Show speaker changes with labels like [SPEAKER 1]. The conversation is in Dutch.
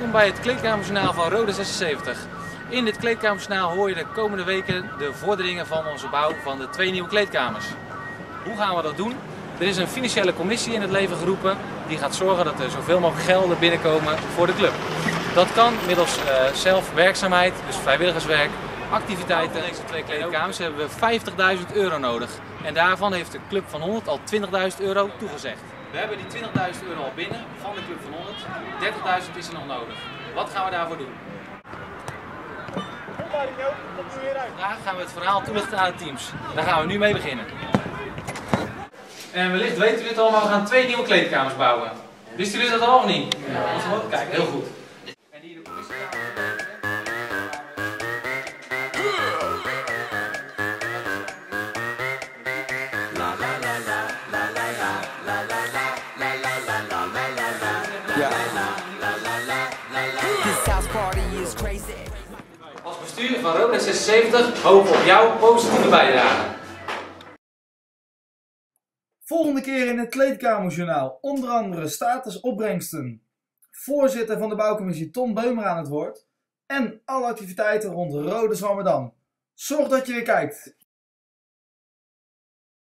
[SPEAKER 1] Welkom bij het kleedkamerjournaal van Roda 76. In dit kleedkamerjournaal hoor je de komende weken de vorderingen van onze bouw van de 2 nieuwe kleedkamers. Hoe gaan we dat doen? Er is een financiële commissie in het leven geroepen die gaat zorgen dat er zoveel mogelijk gelden binnenkomen voor de club. Dat kan middels zelfwerkzaamheid, dus vrijwilligerswerk, activiteiten. Voor deze 2 kleedkamers hebben we €50.000 nodig. En daarvan heeft de Club van 100 al €20.000 toegezegd. We hebben die €20.000 al binnen van de Club van 100. 30.000 is er nog nodig. Wat gaan we daarvoor doen? Vandaag gaan we het verhaal toelichten aan de teams. Daar gaan we nu mee beginnen. En wellicht weten jullie het al, maar we gaan 2 nieuwe kleedkamers bouwen. Wisten jullie dat al of niet? Ja. Kijk, heel goed. En hier de commissiekamer. Als bestuur van Roda 76 hopen we op jouw positieve bijdrage.
[SPEAKER 2] Volgende keer in het kleedkamerjournaal onder andere statusopbrengsten, voorzitter van de bouwcommissie Tom Beumer aan het woord en alle activiteiten rond Roda Zwammerdam. Zorg dat je weer kijkt.